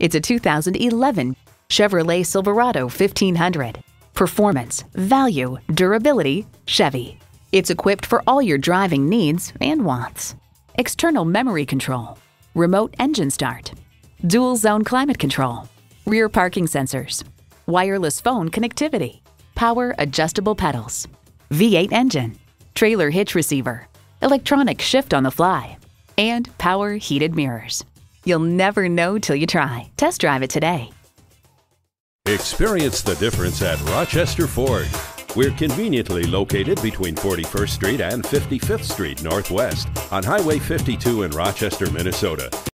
It's a 2011 Chevrolet Silverado 1500. Performance, value, durability, Chevy. It's equipped for all your driving needs and wants. External memory control, remote engine start, dual zone climate control, rear parking sensors, wireless phone connectivity, power adjustable pedals, V8 engine, trailer hitch receiver, electronic shift on the fly, and power heated mirrors. You'll never know till you try. Test drive it today. Experience the difference at Rochester Ford. We're conveniently located between 41st Street and 55th Street Northwest on Highway 52 in Rochester, Minnesota.